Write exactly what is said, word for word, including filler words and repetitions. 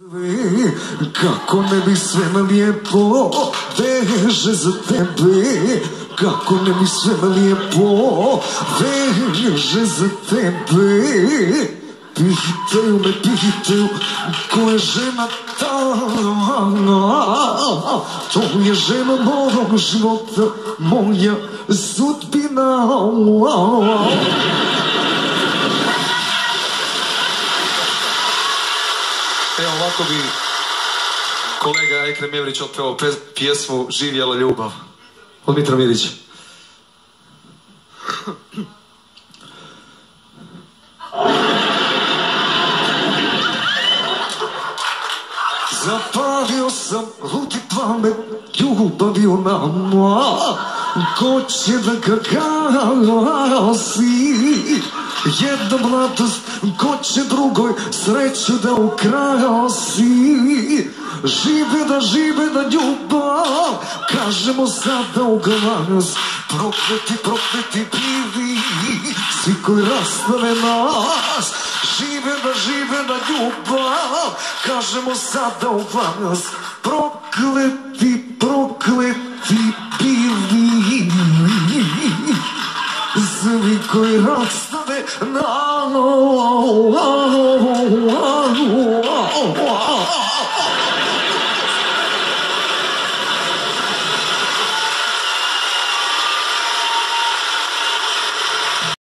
Kako ne bi sve lijepo veže za tebe, kako ne bi sve lijepo veže za tebe. Pitaju me, pitaju, ko je žena ta, to je žena mojeg života, moja sudbina. Evo ovako bi kolega Ekrem Jevrić otpevao pjesmu Živjela ljubav od Mitra Mirića. Zapalio sam ludi plamen ljubavi u nama, ko će da ga gasi? Jedna mladost, ko će drugoj sreću da ukrasi? Žive da žive na ljubav, kažemo sada u glas. Prokleti, prokleti bili svi koji rastave nas. Žive da žive na ljubav, kažemo sada u glas. Prokleti, prokleti bili svi koji rastave nas.